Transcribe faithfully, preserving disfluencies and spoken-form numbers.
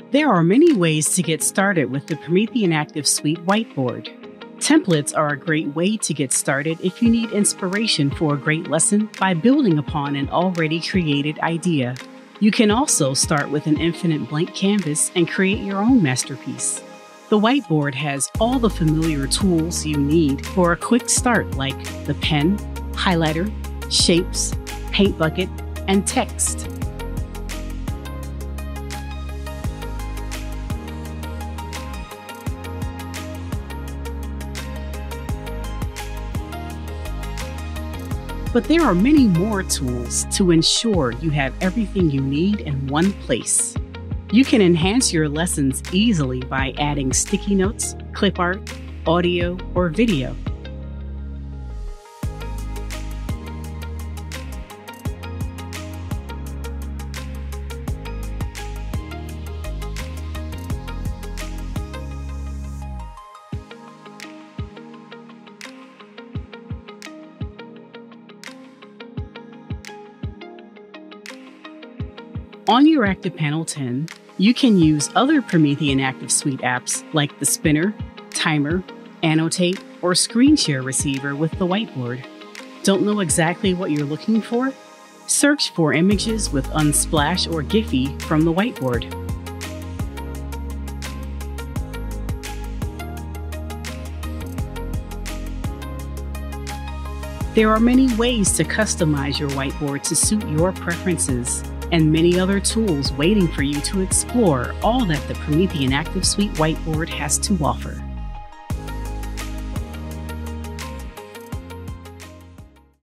There are many ways to get started with the Promethean ActivSuite Whiteboard. Templates are a great way to get started if you need inspiration for a great lesson by building upon an already created idea. You can also start with an infinite blank canvas and create your own masterpiece. The whiteboard has all the familiar tools you need for a quick start, like the pen, highlighter, shapes, paint bucket, and text. But there are many more tools to ensure you have everything you need in one place. You can enhance your lessons easily by adding sticky notes, clip art, audio, or video. On your ActivPanel ten, you can use other Promethean ActivSuite apps like the Spinner, Timer, Annotate, or Screen Share Receiver with the whiteboard. Don't know exactly what you're looking for? Search for images with Unsplash or Giphy from the whiteboard. There are many ways to customize your whiteboard to suit your preferences, and many other tools waiting for you to explore all that the Promethean ActivSuite Whiteboard has to offer.